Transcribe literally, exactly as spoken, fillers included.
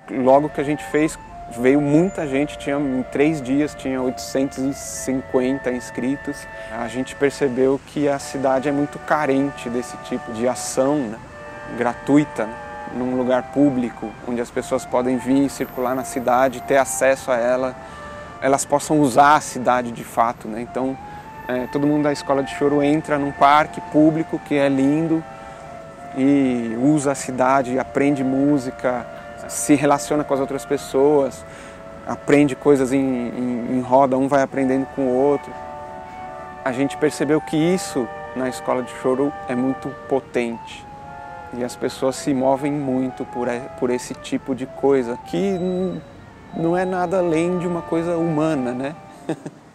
logo que a gente fez, veio muita gente, tinha, em três dias tinha oitocentos e cinquenta inscritos. A gente percebeu que a cidade é muito carente desse tipo de ação, né, gratuita, né, num lugar público, onde as pessoas podem vir circular na cidade, ter acesso a ela, elas possam usar a cidade de fato, né? Então, é, todo mundo da Escola de Choro entra num parque público que é lindo e usa a cidade, aprende música, se relaciona com as outras pessoas, aprende coisas em, em, em roda, um vai aprendendo com o outro. A gente percebeu que isso na Escola de Choro é muito potente e as pessoas se movem muito por, por esse tipo de coisa que não é nada além de uma coisa humana, né?